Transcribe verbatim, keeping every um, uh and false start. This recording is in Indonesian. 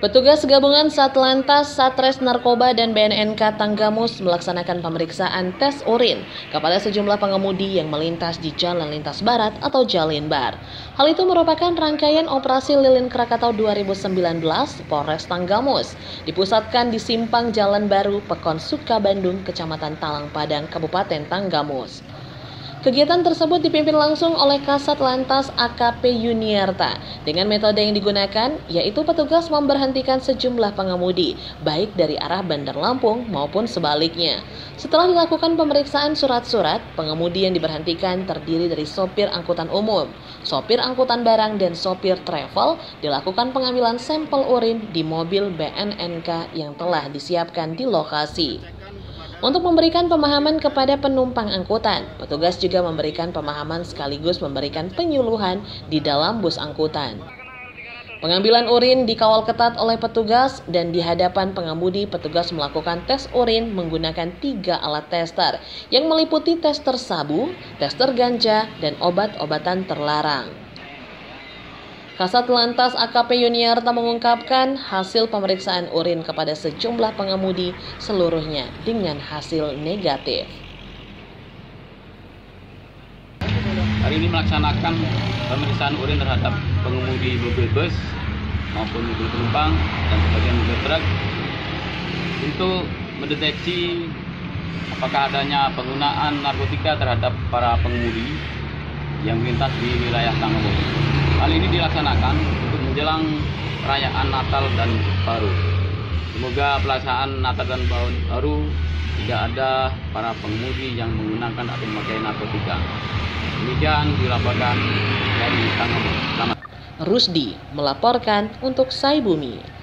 Petugas gabungan Satlantas, Satres Narkoba, dan B N N K Tanggamus melaksanakan pemeriksaan tes urin kepada sejumlah pengemudi yang melintas di Jalan Lintas Barat atau Jalinbar. Hal itu merupakan rangkaian operasi Lilin Krakatau dua ribu sembilan belas Polres Tanggamus, dipusatkan di Simpang Jalan Baru, Pekon Suka, Bandung, Kecamatan Talang Padang, Kabupaten Tanggamus. Kegiatan tersebut dipimpin langsung oleh Kasat Lantas A K P Yuniarta. Dengan metode yang digunakan, yaitu petugas memberhentikan sejumlah pengemudi, baik dari arah Bandar Lampung maupun sebaliknya. Setelah dilakukan pemeriksaan surat-surat, pengemudi yang diberhentikan terdiri dari sopir angkutan umum, sopir angkutan barang, dan sopir travel. Dilakukan pengambilan sampel urin di mobil B N N K yang telah disiapkan di lokasi. Untuk memberikan pemahaman kepada penumpang angkutan, petugas juga memberikan pemahaman sekaligus memberikan penyuluhan di dalam bus angkutan. Pengambilan urin dikawal ketat oleh petugas dan di hadapan pengemudi, petugas melakukan tes urin menggunakan tiga alat tester yang meliputi tester sabu, tester ganja, dan obat-obatan terlarang. Kasat Lantas A K P Yuniarta mengungkapkan hasil pemeriksaan urin kepada sejumlah pengemudi seluruhnya dengan hasil negatif. Hari ini melaksanakan pemeriksaan urin terhadap pengemudi mobil bus maupun mobil penumpang dan sebagian mobil truk untuk mendeteksi apakah adanya penggunaan narkotika terhadap para pengemudi yang melintas di wilayah Tanggamus. Hal ini dilaksanakan untuk menjelang perayaan Natal dan Baru. Semoga pelaksanaan Natal dan Tahun Baru tidak ada para pengemudi yang menggunakan atau memakai narkotika. Demikian dilaporkan dari Tanggamus. Rusdi melaporkan untuk Sai Bumi.